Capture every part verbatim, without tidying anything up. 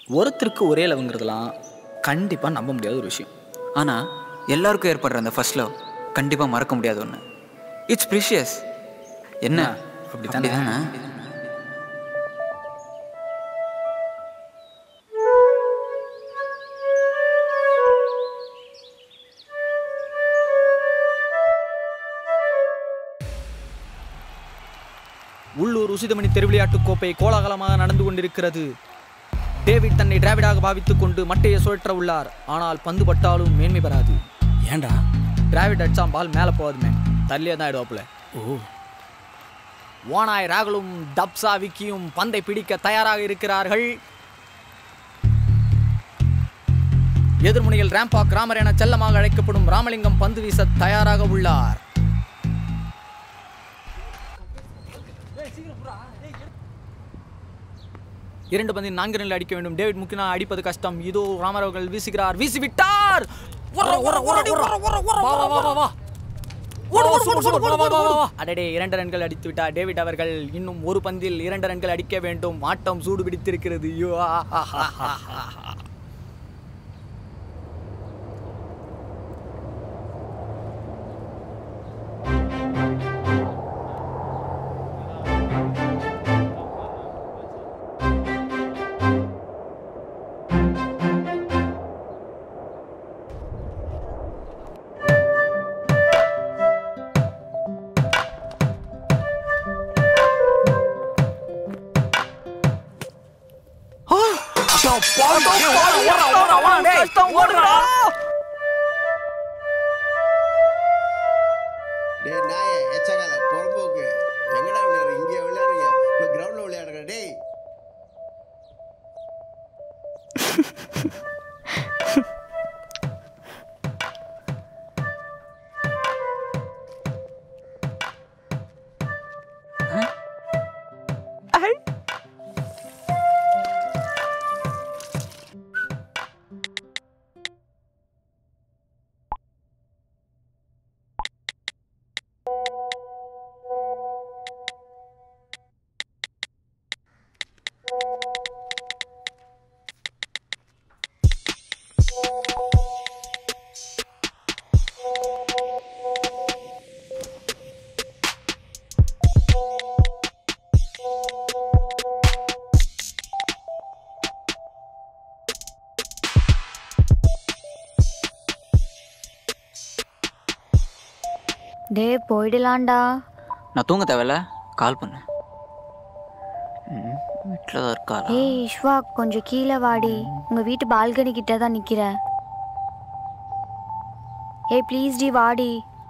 ஒருத்தருக்கு ஒரே லவ்ங்கிறதுலாம் கண்டிப்பாக நம்ப முடியாத ஒரு விஷயம். ஆனால் எல்லாருக்கும் ஏற்படுற அந்த ஃபர்ஸ்ட் லவ் கண்டிப்பாக மறக்க முடியாத ஒன்று. It's precious. என்ன அப்படி தானே? உள்ளூர் உசிதமணி தெருவிளையாட்டுக் கோப்பை கோலாகலமாக நடந்து கொண்டிருக்கிறது. டேவிட் தன்னை டிராவிடாக பாவித்துக் கொண்டு மட்டையை சுழற்ற உள்ளார். ஆனால் பந்து பட்டாலும் மேன்மை பெறாது. ஏண்டா? டிராவிட் அடிச்சா பால் மேலே போகாது மேன், தள்ளியே தான் ஆயிடுவாப்புல. ஓ. ஓனாய் ராகுலும் டப்சா விக்கியும் பந்தை பிடிக்க தயாராக இருக்கிறார்கள். எதிர்முனையில் ராம்பாக் ராமர் என செல்லமாக அழைக்கப்படும் ராமலிங்கம் பந்து வீச தயாராக உள்ளார். இரண்டு பந்தில் நான்கு ரன்கள் அடிக்க வேண்டும். டேவிட் முக்கினா அடிப்பது கஷ்டம். இதோ ராமர் அவர்கள் வீசுகிறார். வீசிவிட்டார். அடடே, இரண்டு ரன்கள் அடித்து விட்டார் டேவிட் அவர்கள். இன்னும் ஒரு பந்தில் இரண்டு ரன்கள் அடிக்க வேண்டும். ஆட்டம் சூடு பிடித்திருக்கிறது. டே போயிடலாண்டா. நான் தூங்க தேவையில்ல, கால் பண்ணு. வீட்டில் தான் இருக்கா? ஏய் இஷ்வா, கொஞ்சம் கீழே வாடி. உங்கள் வீட்டு பால்கனி கிட்ட தான் நிற்கிறேன். ஏய் ப்ளீஸ் டி வாடி.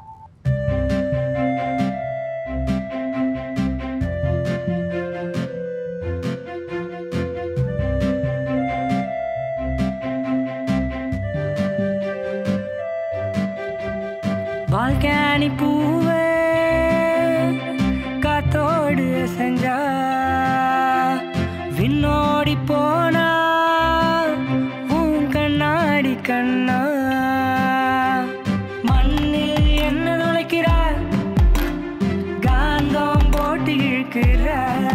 பால்கனி பூவே காத்தோடு செஞ்சா விண்ணோடி போனா உன் கண்ணாடி கண்ணா மண்ணில் என்ன நுழைக்கிற காந்தம் போட்டு இழுக்கிற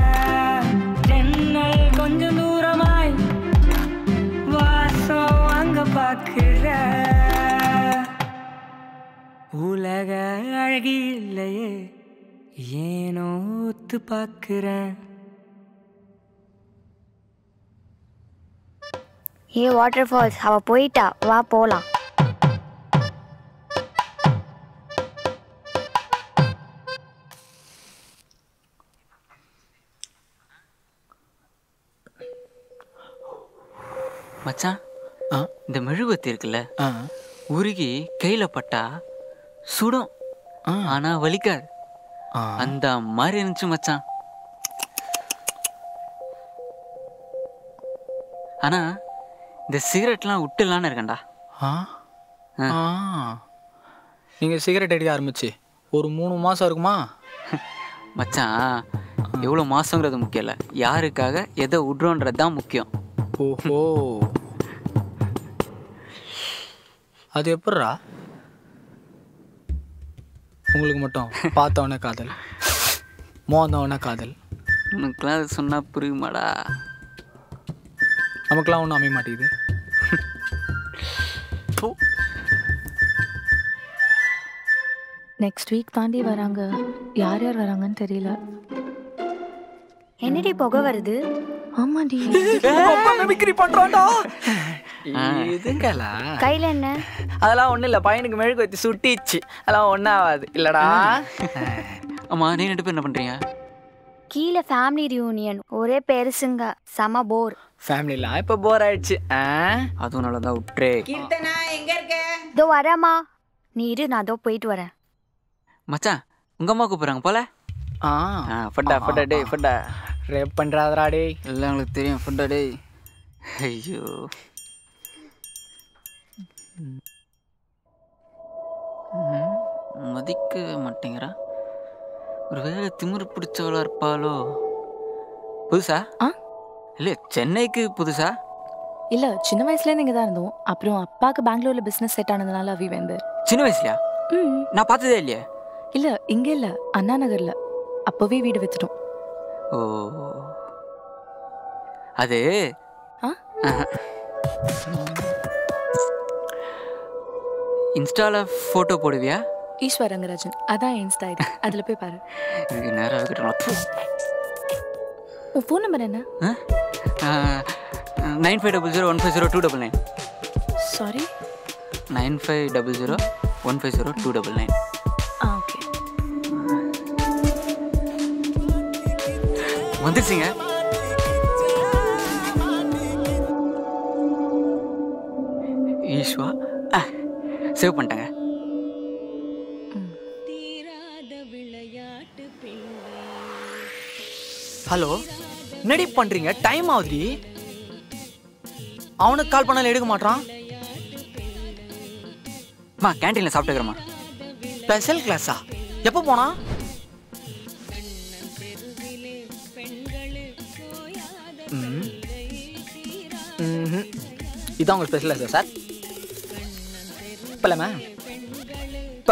ஜன்னல் கொஞ்சம் தூரமாய் வாசம் அங்க பார்க்கிற உலக அழகி இல்லையே ஏனோ ஒத்து பார்க்கிறேன். ஏ வாட்டர் ஃபால்ஸ், அவ போயிட்டா, வா போலாம். மச்சான், இந்த மெழுகுவத்தி இருக்குல்ல, உருகி கையில பட்டா சுடும், ஆனா வலிக்காது. அந்த மாதிரி இருந்துச்சு மச்சான். ஆனா இந்த சிகரெட்லாம் விட்டுலான்னு இருக்கேன்டா. நீங்க சிகரெட் அடிக்க ஆரம்பிச்சு ஒரு மூணு மாசம் இருக்குமா மச்சான்? எவ்வளோ மாசங்கிறது முக்கியம் இல்லை, யாருக்காக எதை விட்றோன்றது தான் முக்கியம். ஓஹோ, அது எப்பட்றா? உங்களுக்கு மட்டும் பார்த்தவொடனே காதல், மோந்தவொடனே காதல்? உனக்குலாம் அது சொன்னால் புரியுமாடா? நம்ம நமக்கெல்லாம் ஒன்றும் அமைய மாட்டேங்குது. நெக்ஸ்ட் வீக் தாண்டி வராங்க. யார் யார் வராங்கன்னு தெரியல. என்னடி புகை வருது? ஆமாடி. மிமிக்ரி பண்றான்டா. இதுங்களா? கையில என்ன? அதெல்லாம் ஒன்றும் இல்லை, பையனுக்கு மெழுகு வச்சு சுட்டிச்சு. அதெல்லாம் ஒன்றும் ஆகாது இல்லடா. ஆமாம், நீ ரெண்டு பேர் என்ன பண்ணுறீங்க? கீழே ஃபேமிலி ரியூனியன். ஒரே பெருசுங்க, செம போர். ஃபேமிலிலாம் இப்போ போர் ஆயிடுச்சு. அதுவும் நல்லா தான் விட்டுறே. இதோ வரேம்மா, நீ இரு, நான் அதோ போயிட்டு வரேன். மச்சான், உங்கள் அம்மா கூப்பிட்றாங்க போல. ஆ ஆ ஃபட்டா ஃபட்டா டே ஃபட்டா. ரேப் பண்ணுறாதரா டே. எல்லாம் உங்களுக்கு தெரியும் ஃபட்டா டே. ஐயோ, மதிக்க மாட்டேங்கிறா. ஒரு வேலை திமிரு பிடிச்சவளா இருப்பாளோ? புதுசா? ஆ இல்லை, சென்னைக்கு புதுசா? இல்லை, சின்ன வயசுலேருந்து இங்கே தான் இருந்தோம். அப்புறம் அப்பாவுக்கு பெங்களூரில் பிஸ்னஸ் செட் ஆனதுனால அவி வந்து. சின்ன வயசுலையா? ம் நான் பார்த்ததே இல்லையே. இல்லை, இங்கே இல்லை, அண்ணா நகரில். அப்போவே வீடு வச்சுட்டோம். ஓ, அது ஆ இன்ஸ்டாவில் ஃபோட்டோ போடுவியா? ஈஸ்வர் ரங்கராஜன், அதான் இன்ஸ்டா ஐடி. அதில் போய் பாரு. இதுக்கு நேரம் ஆகிட்டோம். உன் ஃபோன் நம்பர் என்ன? Nine five double zero one five zero two double nine. Sorry, nine five double zero one five zero two double nine. ஆ ஓகே. வந்துருச்சுங்க. ஈஸ்வா சேவ் பண்ணிட்டாங்க. ஹலோ, என்னடி பண்றீங்க? டைம் ஆகுதுடி. அவனுக்கு கால் பண்ணாலும் எடுக்க மாட்டான். அம்மா, கேன்டீனில் சாப்பிட்டுக்கிறேம்மா. ஸ்பெஷல் கிளாஸா? எப்போ போனா? இதான் உங்க ஸ்பெஷல் கிளாஸா சார்? இப்பலாமா பா.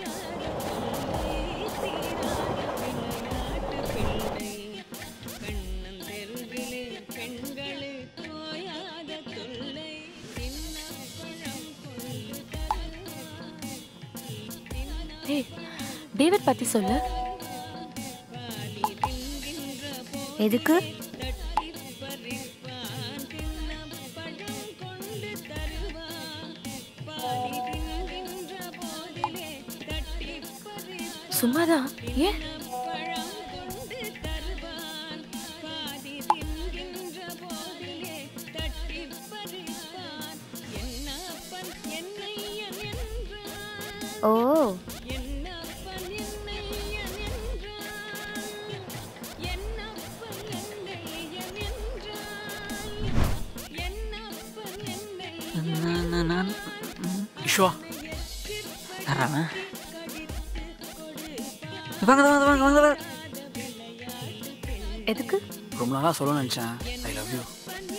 ஏய், டேவிட் பற்றி சொல்லு. எதுக்கு? சும்மாதான். ஏன்? ஓ, விஸ்வா வாங்க வாங்க வாங்க வாங்க. எதுக்கு? ரொம்ப நாளாக சொல்ல நினச்சேன். I love you.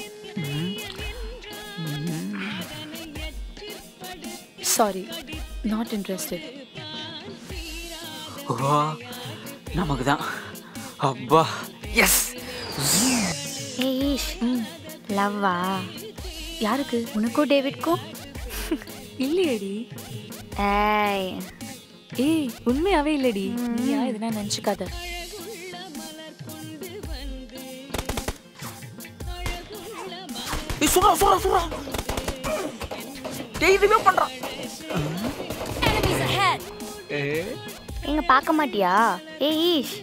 Sorry, not interested. ஓ, நமக்கு தான். அப்பா, எஸ். ஏய் ஈஷ், லவ்வா? யாருக்கு? உனக்கும் டேவிட்க்கும்? இல்லையேடி. ஏய், ஏய், உண்மையாவே இல்லடி. நீயா எதுனா நினச்சிக்காத. சொல்றா சொல்றா சொல்றா. டேய், ரிவ்யூ பண்றான். எங்க பார்க்க மாட்டியா? ஏய் ஈஷ்,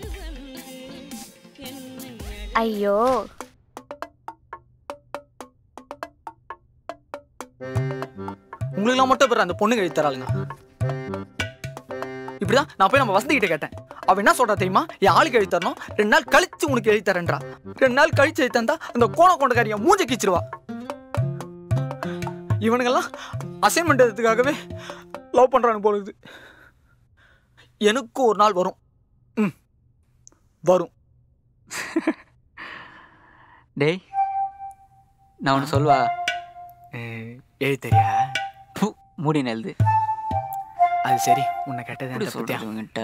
ஐயோ. உங்களுக்குலாம் மட்டும் பேர் அந்த பொண்ணுங்க எழுதி தராளுங்க. இப்படிதான் நான் போய் நம்ம வசந்தி கிட்ட கேட்டேன். அவ என்ன சொல்றா தெரியுமா? என் ஆளுக்கு எழுதி தரணும், ரெண்டு நாள் கழிச்சு உனக்கு எழுதி தரேன்றா. ரெண்டு நாள் கழிச்சு எழுதி தந்தா அந்த கோண கொண்டக்காரிய மூஞ்ச கீச்சிருவா. இவனுங்கெல்லாம் அசைன்மெண்ட் எடுத்துக்காகவே லவ் பண்றானு போலுது. எனக்கும் ஒரு நாள் வரும். ம் வரும். டேய், நான் ஒன்று சொல்வா? எழுதி தெரியா? மூடி நெல்து. அது சரி, உன்னை கேட்டது சொல்லிட்ட.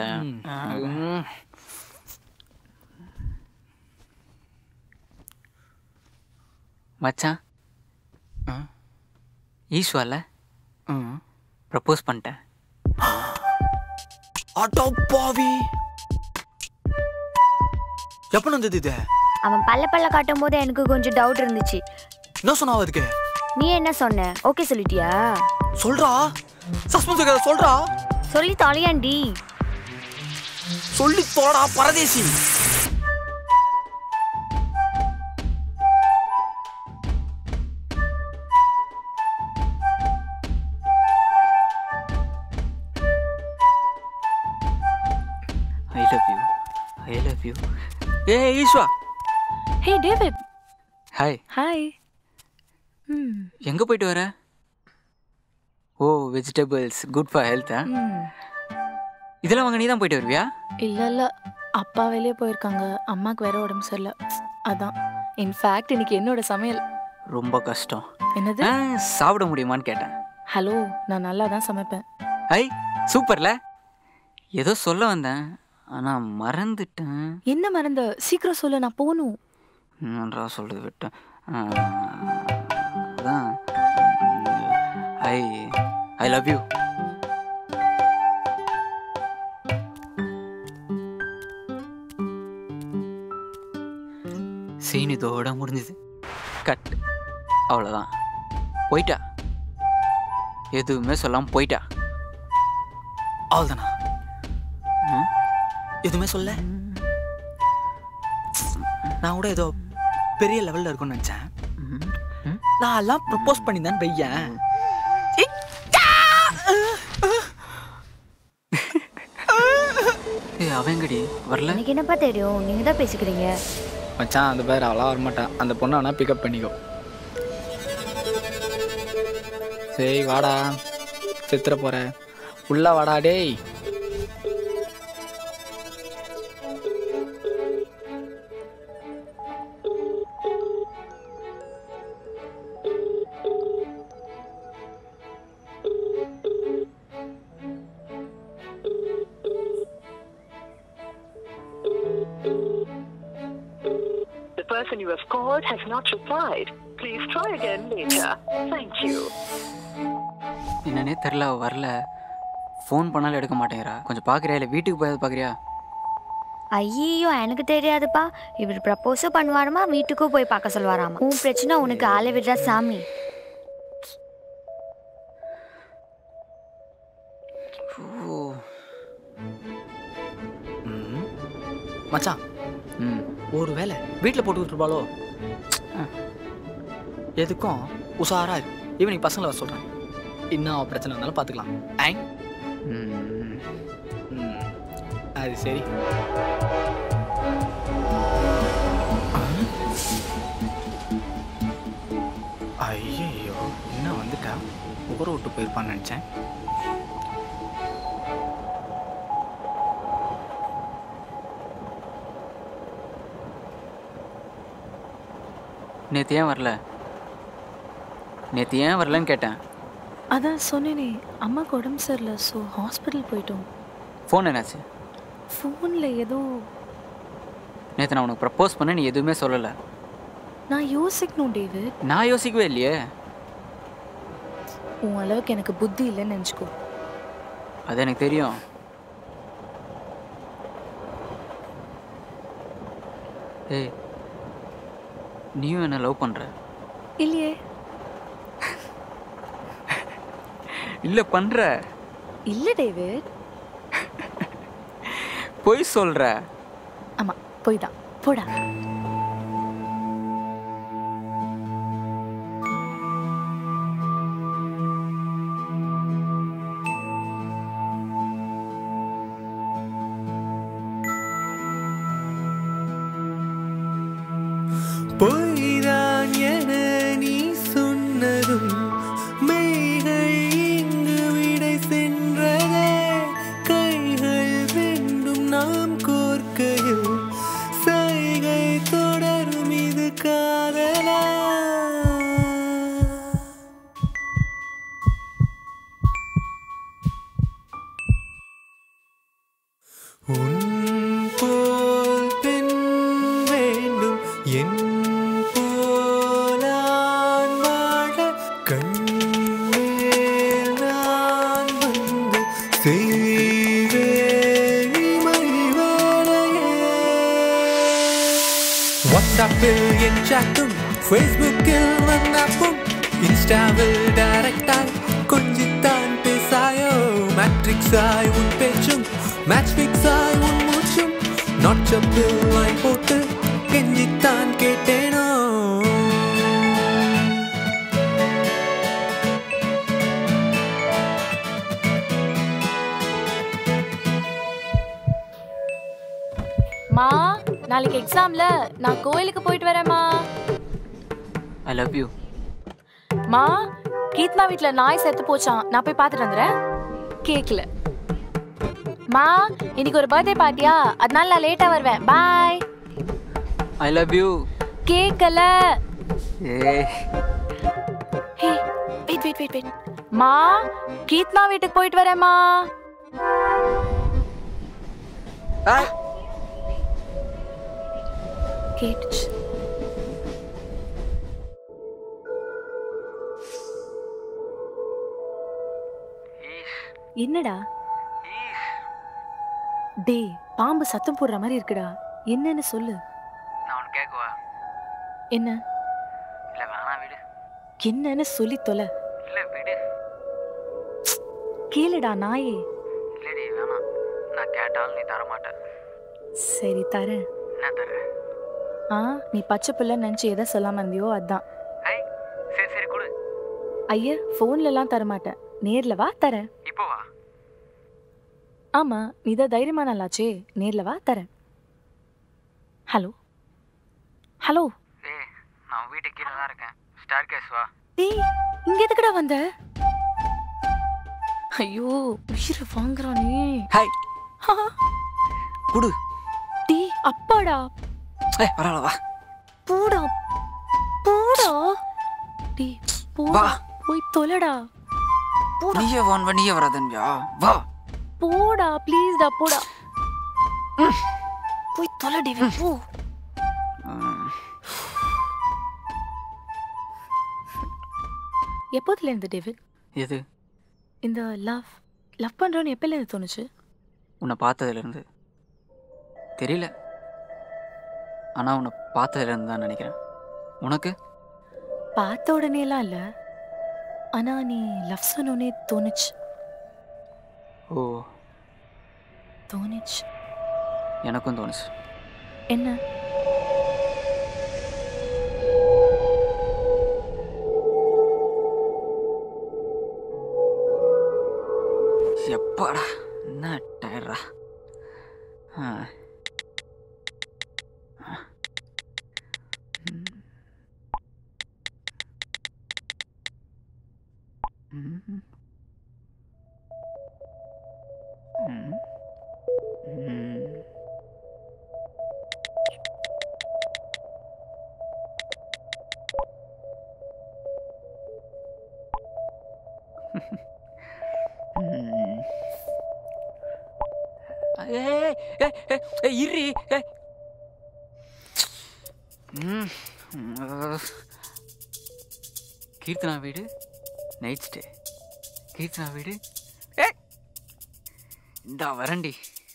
மச்சான், ஈஸ்வால ம் ப்ரப்போஸ் பண்ணிட்டேன். அடோ பாவி, எப்போ வந்தது இது? அவன் பல்ல பல்ல காட்டும் போது எனக்கு கொஞ்சம் டவுட் இருந்துச்சு. என்ன சொன்னா அதுக்கு? நீ என்ன சொன்ன? ஓகே சொல்லிட்டியா? சொல்றா, சஸ்பென்ஸ் வைக்காத, சொல்றா. சொல்லி தொலையாண்டி. சொல்லி தோடா பரதேசி. I love you, I love you. ஏ Eswa. Hey David. Hi. Hi. ம் எங்கே போயிட்டு வர? ஓ வெஜிடபிள்ஸ், குட் ஃபார் ஹெல்த்தா? ம் இதெல்லாம் வாங்க நீ தான் போயிட்டு வருவியா? இல்லை இல்லை, அப்பா வெளியே போயிருக்காங்க, அம்மாவுக்கு வேற உடம்பு சரியில்லை, அதான். இன்ஃபேக்ட் இன்னைக்கு என்னோட சமையல். ரொம்ப கஷ்டம். என்னது? ஆ, சாப்பிட முடியுமான்னு கேட்டேன். ஹலோ, நான் நல்லா தான் சமைப்பேன். ஐ சூப்பர்ல. ஏதோ சொல்ல வந்தேன் ஆனால் மறந்துட்டேன். என்ன மறந்த? சீக்கிரம் சொல்லு, நான் போகணும். நன்றா சொல்றது விட்டேன். அதான் I I love you. Scene இதோட முடிஞ்சுது. கட். அவ்வளோதான். போயிட்டா, எதுவுமே சொல்லாமல் போயிட்டா. அவ்வளோதானா? எதுவுமே சொல்ல. நான் கூட ஏதோ பெரிய லெவலில் இருக்கும்னு நினச்சேன். நான் எல்லாம் ப்ரப்போஸ் பண்ணி தான் பையன். ஏ அவங்கடி வரல. எனக்கு என்னப்பா தெரியும், நீங்க தான் பேசிக்கிறீங்க. மச்சான், அந்த பேர் அவ்வளோ வரமாட்டான். அந்த பொண்ணை வேணா பிக்கப் பண்ணிக்கோ. சரி வாடா, செத்துற போற உள்ள வாடா டேய். The person you have called has not replied. Please try again later. Thank you. என்னன்னே தெரில, வரல. ஃபோன் பண்ணாலும் எடுக்க மாட்டேங்கிறா. கொஞ்சம் பார்க்குறியா, இல்லை வீட்டுக்கு போய் பார்க்குறியா? ஐயோ, எனக்கு தெரியாதுப்பா. இவர் ப்ரப்போஸும் பண்ணுவாராமா, வீட்டுக்கும் போய் பார்க்க சொல்லுவாராமா. உன் பிரச்சனை உனக்கு ஆளை விடுறா சாமி. மச்சான், ம் ஒரு வேலை வீட்டில் போட்டு விட்டுருப்பாளோ? எதுக்கும் உஷாரா இரு. ஈவினிங் பசங்களை வர சொல்கிறேன். இன்னும் பிரச்சனை இருந்தாலும் பார்த்துக்கலாம். ஐ ம் ம் அது சரி. ஐயோ, என்ன வந்துட்டா? ஊரை விட்டு போயிருப்பான்னு நினச்சேன். நேற்று ஏன் வரல? நேற்று ஏன் வரலன்னு கேட்டேன். அதான் சொன்னேனே, அம்மாவுக்கு உடம்பு சரியில்லை, ஸோ ஹாஸ்பிட்டல் போயிட்டோம். ஃபோன் என்னாச்சு? ஃபோனில் ஏதோ. நேற்று நான் உனக்கு ப்ரப்போஸ் பண்ண, நீ எதுவுமே சொல்லலை. நான் யோசிக்கணும் டேவிட். நான் யோசிக்கவே இல்லையே. உன் அளவுக்கு எனக்கு புத்தி இல்லைன்னு நினச்சிக்கோ. அது எனக்கு தெரியும். ஏய், நீயும் என்ன லவ் பண்ணுற? இல்லையே. இல்லை பண்ணுற. இல்லை டேவிட். பொய் சொல்கிற. ஆமாம், போய் தான். போடா. பொய்தான் என நீ சொன்னதும் மெய்கள் இங்கு விடை சென்றதே. கைகள் ரெண்டும் நாம் கோர்க்கையில் சைகை தொடரும், இது காதலா? உன் போல் பெண் வேண்டும், என் போலான் வாழ கண் வாட்ஸ்அப்பில் என் சாட்டும் ஃபேஸ்புக்கில் வந்தாப்பும் இன்ஸ்டாவில் டைரக்டாய் கொஞ்சித்தான் பேசாயோ மேட்ரிக்ஸாய் உன் பேச்சும் மேட்ச் ஃபிக்ஸாய் உன் மூச்சும் நாட்சப்பில் லைன் போட்டு கெஞ்சித்தான் கேட்டேனோ மா நாளைக்கு எக்ஸாம்ல நான் கோயிலுக்கு போயிட்டு வரேம்மா. I love you. மா கீத்மா வீட்ல நாய் செத்து போச்சான், நான் போய் பார்த்துட்டு வந்துடுறேன். கேக்கல. மா இன்னைக்கு ஒரு பர்த்டே பார்ட்டியா, அதனால நான் லேட்டா வருவேன். பாய். I love you. கேக்கல. ஏ hey wait wait wait wait. மா கீத்மா வீட்டுக்கு போயிட்டு வரேம்மா. ஹாய். கேட்டுச்சு. என்னடா டே பாம்பு சத்தம் போடுற மாதிரி இருக்குடா, என்னன்னு சொல்லு. நான் உனக்கு கேட்கவா? என்ன? இல்ல வேணாம் விடு. என்னன்னு சொல்லி தொலை. இல்ல விடு. கேளுடா நாயே. இல்லடி வேணாம், நான் கேட்டாலும் நீ தர மாட்ட. சரி தரேன். என்ன தர? ஆ நீ பச்சை பிள்ளை நினைச்சு எதை சொல்லாம இருந்தியோ அதான். ஐ சரி சரி கொடு. ஐயா போன்ல எல்லாம் தர மாட்டேன், நேர்ல வா தரேன். இப்போ வா. ஆமா நீதான் தைரியமான ஆளாச்சே, நேர்ல வா தரேன். Hello hello. ஏய் நான் வீட்டுக்கு கீழே தான் இருக்கேன், ஸ்டார் கேஸ் வா. டேய் இங்க எதுக்குடா வந்த? ஐயோ உயிரை வாங்குறானே. ஹாய் குடு. டேய் அப்பாடா. ஏய் வரல வா. போடா போடா. டேய் போடா வா. போய் தொலைடா. போடா நீயே வான் வண்டியே வராதன்யா வா. போடா ப்ளீஸ் டா போடா. போய் தொலை டேவிட் போ. எப்போதுல இருந்து டேவிட் எது? இந்த லவ் லவ் பண்றோன்னு எப்பல இருந்து தோணுச்சு? உன்னை பார்த்ததுல இருந்து. தெரியல, ஆனா உன்னை பார்த்ததுல இருந்து தான் நினைக்கிறேன். உனக்கு? பார்த்த உடனே எல்லாம் இல்ல, ஆனா நீ லவ் சொன்னோனே தோணுச்சு. ஓ தோணுச்சு. எனக்கும் தோணுச்சு. என்ன? எப்பாடா என்ன டயர்டா. ஆ இரு. கீர்த்தனா வீடு நைட் ஸ்டே. கீர்த்தனா வீடு இந்தா வரண்டி.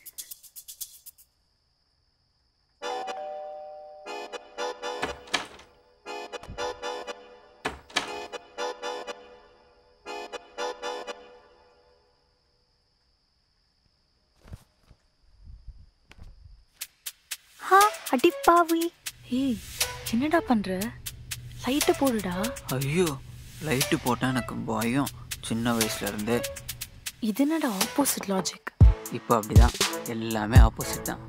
அடிப்பாவி. ஏய் என்னடா பண்ற? லைட்டு போடுடா. ஐயோ லைட்டு போட்டால் எனக்கு பயம் சின்ன வயசுல இருந்து. இது என்னடா ஆப்போசிட் லாஜிக்? இப்போ அப்படிதான், எல்லாமே ஆப்போசிட் தான்.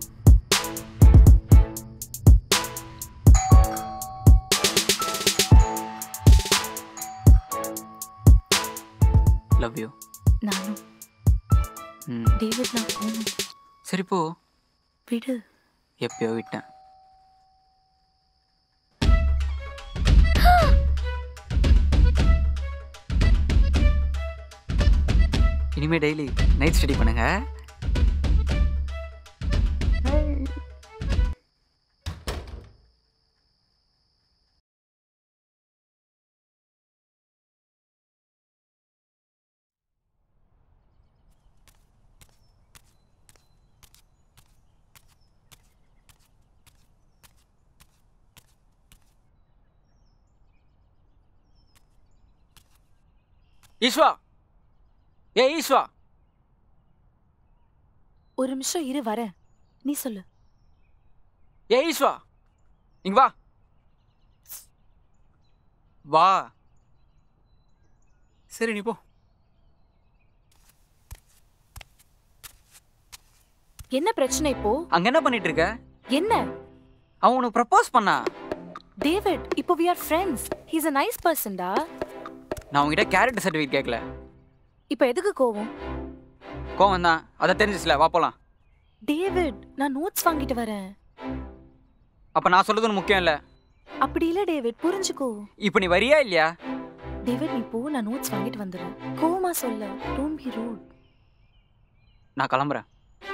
Love you. நானும். ம் டேவிட் நான் போகணும். சரி போ. விடு. எப்பயோ விட்டேன். இனிமே டெய்லி நைட் ஸ்டடி பண்ணுங்க. ஈஸ்வா, ஏ ஈஸ்வா. ஒரு நிமிஷம் இரு, வரேன். நீ சொல்லு. ஏ ஈஸ்வா, இங்க வா வா. சரி, நீ போ. என்ன பிரச்சனை இப்போ? அங்க என்ன பண்ணிட்டு இருக்க? என்ன? அவன் உனக்கு ப்ரப்போஸ் பண்ணா. டேவிட், இப்போ we are friends. He's a nice person டா. நான் உன்கிட்ட கேரக்டர் சர்டிஃபிகேட் கேட்கல. இப்போ எதுக்கு கோவம்? கோவம் தான், அதை தெரிஞ்சிச்சுல. வா போலாம். டேவிட், நான் நோட்ஸ் வாங்கிட்டு வரேன். அப்ப நான் சொல்றது முக்கியம் இல்ல. அப்படி இல்ல டேவிட், புரிஞ்சுக்கோ. இப்போ நீ வரியா இல்லையா? டேவிட், நீ போ, நான் நோட்ஸ் வாங்கிட்டு வந்துடுறேன். கோவமா சொல்ல. Don't be rude. நான் கிளம்புறேன்.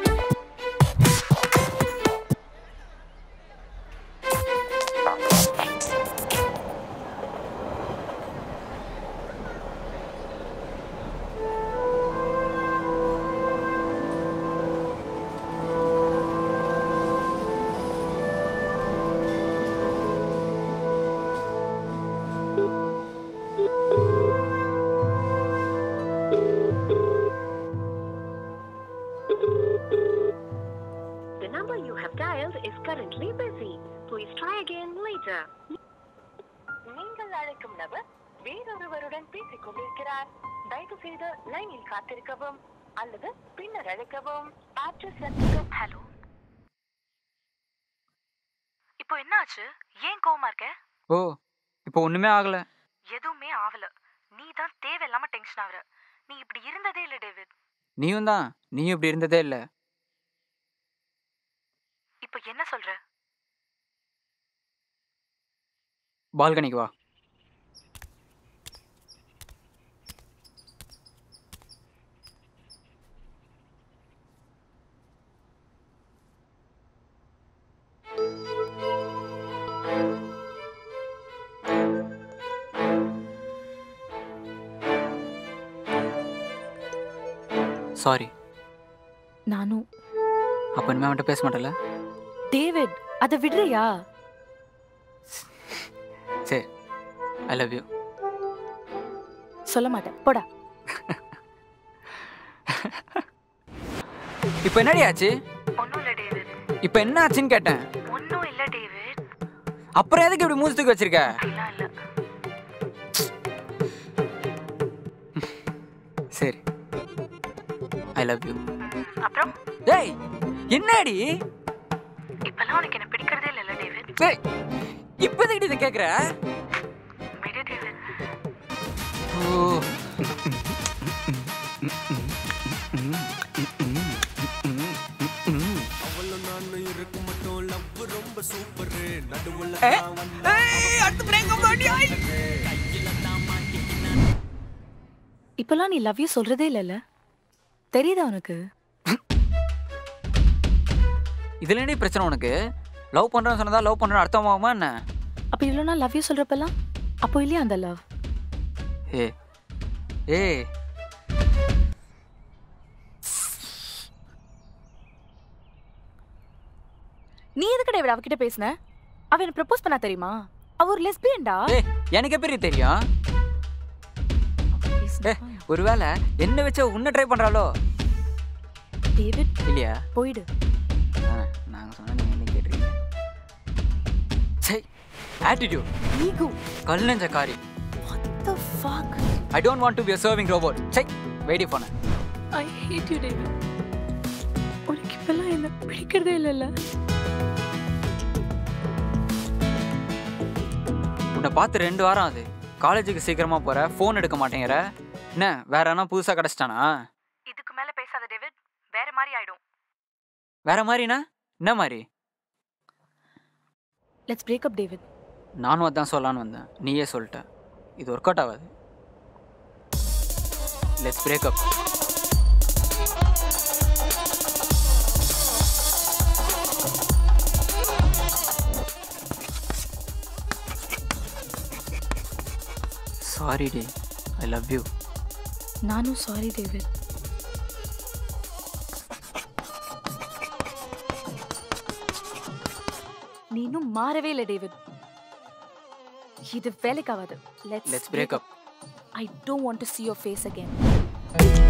The number you have dialed is currently busy. Please try again later. நீங்கள் அழைக்கும் நபர் வேறொருவருடன் பேசிக் கொண்டிருக்கிறார். தயவு செய்து லைனில் காத்திருக்கவும் அல்லது பின்னர் அழைக்கவும். ஹலோ, இப்போ என்ன ஆச்சு? ஏன் கோவமா இருக்க? ஓ, இப்போ ஒண்ணுமே ஆகல. எதுவுமே ஆவல. நீ தான் தேவையில்லாம டென்ஷன் ஆவற. நீ இப்படி இருந்ததே இல்ல டேவிட். நீயும் தான், நீயும் இப்படி இருந்ததே இல்ல. இப்போ என்ன சொல்ற? பால்கனிக்கு வா. சாரி. நானும். அப்ப இனிமே அவன்கிட்ட பேச மாட்டல? டேவிட், அதை விடுறியா? சரி, ஐ லவ் யூ. சொல்ல மாட்டேன், போடா. இப்போ என்னடி ஆச்சு? ஒன்னும் இல்ல டேவிட். இப்போ என்ன ஆச்சுன்னு கேட்டேன். ஒன்னும் இல்ல டேவிட். அப்புறம் எதுக்கு இப்படி மூஞ்சி தூக்கி வச்சிருக்க? இல்ல இல்ல. சரி, ஐ லவ் யூ. அப்புறம்? டேய், என்னடி? இப்பலாம் உனக்கு என்ன பிடிக்கிறதே இல்ல டேவிட். டேய், இப்போ எதுக்கு இத கேக்குற? விடு டேவிட். ஓ. அவள நான் இருக்கு மட்டும் லவ் ரொம்ப சூப்பர். நடுவுல ஏய், அடுத்து பிரேக் அப் ஆடி. இப்பலாம் நீ லவ் யூ சொல்றதே இல்லல. தெரியுதா உனக்கு? இதுல என்ன பிரச்சனை உனக்கு? லவ் பண்றேன்னு சொன்னதா லவ் பண்றேன்னு அர்த்தமாகுமா என்ன? அப்ப இவ்வளோ நாள் லவ் யூ சொல்றப்பெல்லாம் அப்போ இல்லையா அந்த லவ்? ஏ ஏ நீ எதுக்கு டேவிட் அவகிட்ட பேசுன? அவ என்ன ப்ரப்போஸ் பண்ணா தெரியுமா? அவ ஒரு லெஸ்பியன்டா. ஏய், எனக்கு எப்படி தெரியும்? ஏ, ஒருவேளை என்ன வச்சு உன்னை ட்ரை பண்றாளோ? டேவிட் இல்லையா? போய்டு. நாங்க சொன்னா நீங்க என்ன கேட்றீங்க? சை, attitude, ஈகோ, கல்நெஞ்ச காரி. what the fuck? I don't want to be a serving robot. சை, வெயிட் பண்ண. I hate you David. உனக்கு இப்பெல்லாம் என்ன பிடிக்கிறதே இல்லைல்ல? உன்னை பார்த்து ரெண்டு வாரம் ஆகுது. காலேஜுக்கு சீக்கிரமா போற, ஃபோன் எடுக்க மாட்டேங்கிற. என்ன வேற என்ன புதுசா கிடைச்சிட்டானா? இதுக்கு மேல பேசாத டேவிட், வேற மாதிரி ஆயிடும். வேற மாதிரினா என்ன மாதிரி? Let's break up David. நானும் அதான் சொல்லலான்னு வந்தேன், நீயே சொல்லிட்ட. இது ஒர்க் அவுட் ஆகாது. Let's break up. Sorry டி, I love you. நானும் சாரி டேவிட். நீ இன்னும் மாறவே இல்லை டேவிட். இது வேலைக்காகாது. Let's break up. I don't want to see your face again.